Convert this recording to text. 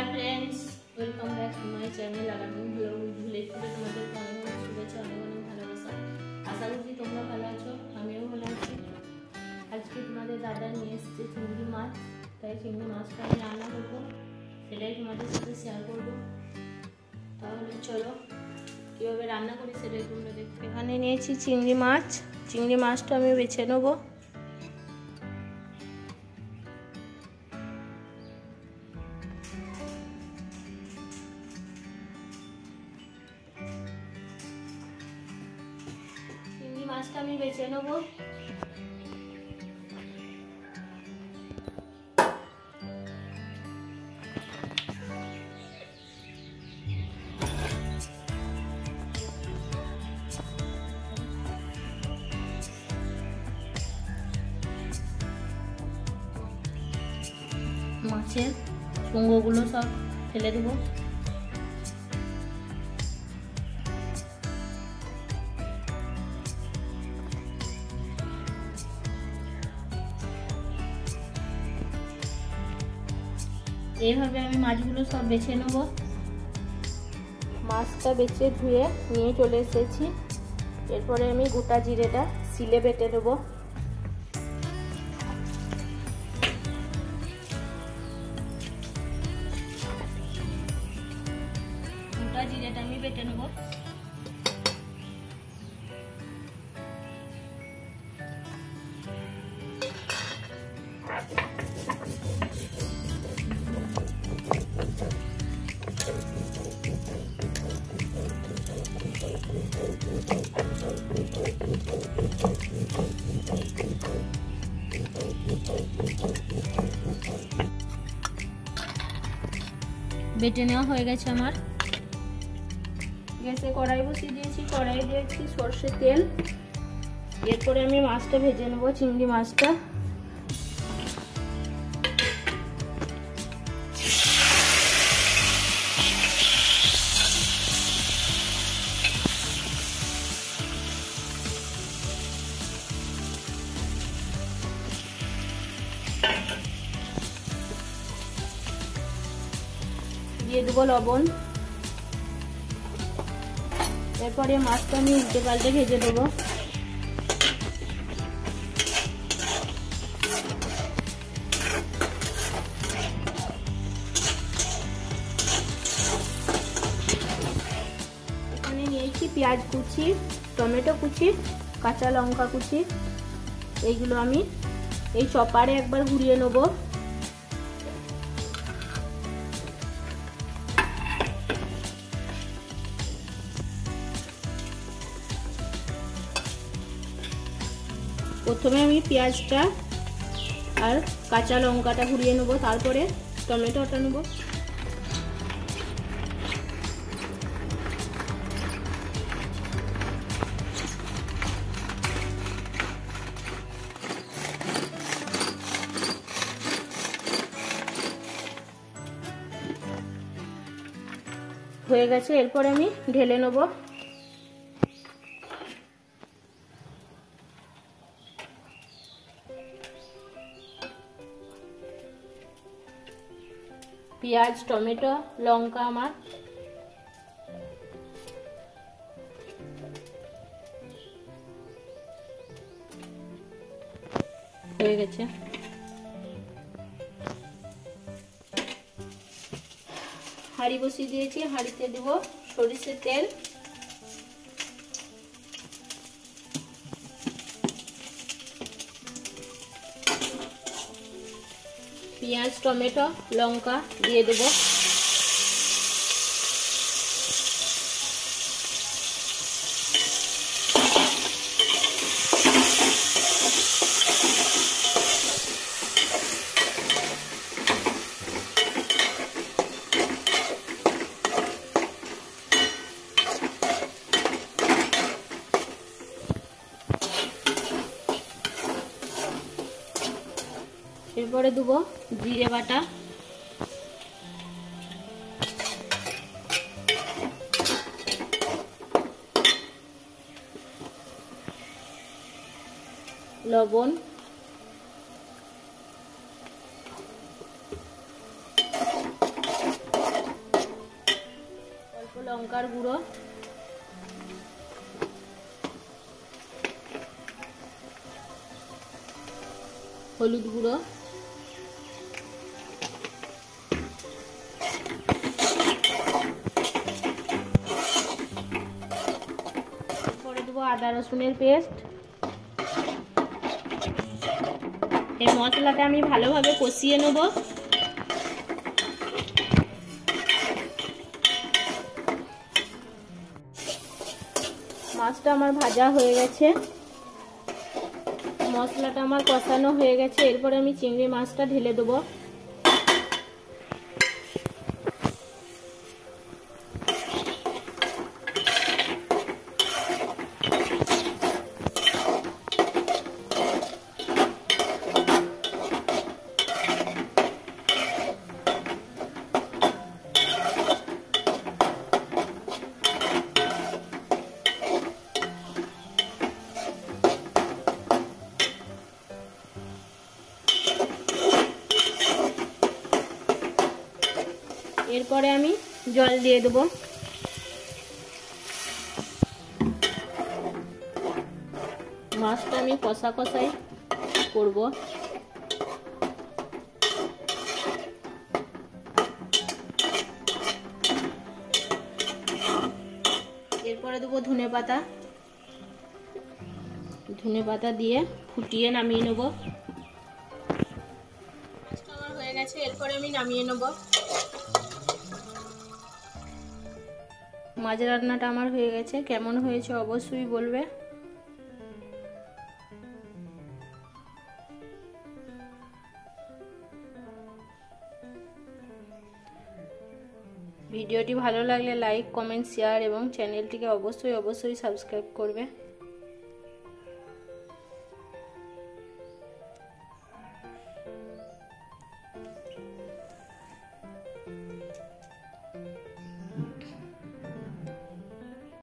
Hi friends, welcome back to my channel. आगामी blog village ফুডে তোমাদের অনেক অনেক শুভেচ্ছা, অনেক অনেক ভালোবাসা। আশা করছি তোমরা ভালো আছো, আমিও ভালো আছি। আজকে তোমাদের দাদা নিয়ে এসেছে চিংড়ি মাছ, তাই চিংড়ি মাছটা আমি রান্না করবো, সেটাই তোমাদের সাথে শেয়ার করবো। তাহলে চলো কীভাবে রান্না করি সেটাই তোমরা দেখো। এখানে নিয়েছি চিংড়ি মাছ, চিংড়ি মাছটা আমি বেছে নেবো। মাছটা আমি বেছে নেব। মাছের শুঙ্গগুলো সব ফেলে দেবো। এইভাবে আমি মাছগুলো সব বেছে নেব। মাছটা বেছে ধুয়ে নিয়ে চলে এসেছি। এরপরে আমি গোটা জিরেটা শিলে বেটে নেব। গোটা জিরেটা আমি বেটে নেব। বেটে নেওয়া হয়ে গেছে আমার। গ্যাসে কড়াই বসিয়ে দিয়েছি, কড়াই দিয়েছি সরষের তেল। এরপরে আমি মাছটা ভেজে নেব, চিংড়ি মাছটা। দিয়ে দেবো লবণ। এরপরে মাছটা আমি উল্টে পাল্টে ভেজে দেবো। এখানে নিয়েছি পেঁয়াজ কুচি, টমেটো কুচি, কাঁচা লঙ্কা কুচি। এইগুলো আমি এই চপারে একবার ঘুরিয়ে নেবো। প্রথমে আমি পেঁয়াজটা আর কাঁচা লঙ্কাটা ঘুরিয়ে নেব, তারপরে টমেটোটা নেব। হয়ে গেছে, এরপরে আমি ঢেলে নেব। পেঁয়াজ, টমেটো, লঙ্কা আমার হয়ে গেছে। হাঁড়ি বসিয়ে দিয়েছি, হাঁড়িতে দেব সরিষার তেল। পেঁয়াজ, টমেটো, লঙ্কা দিয়ে দেবো। এরপরে দেবো জিরে বাটা, লবণ, লঙ্কার গুঁড়ো, হলুদ গুঁড়ো, করে দেবো আদা রসুনের পেস্ট। এই মশলাটা আমি ভালোভাবে কষিয়ে নেব। মাছটা আমার ভাজা হয়ে গেছে, মশলাটা আমার কষানো হয়ে গেছে। এরপরে আমি চিংড়ি মাছটা ঢেলে দেবো। এরপরে আমি জল দিয়ে দেবো। মাছটা আমি কষা কষাই করব। এরপরে দেবো ধনে পাতা, ধনে পাতা দিয়ে ফুটিয়ে নামিয়ে নেব। মাছটা আমার হয়ে গেছে, এরপরে আমি নামিয়ে নেব। মাছ রান্নাটা আমার হয়ে গেছে, কেমন হয়েছে অবশ্যই বলবে। ভিডিওটি ভালো লাগলে লাইক, কমেন্ট, শেয়ার এবং চ্যানেলটিকে অবশ্যই সাবস্ক্রাইব করবে।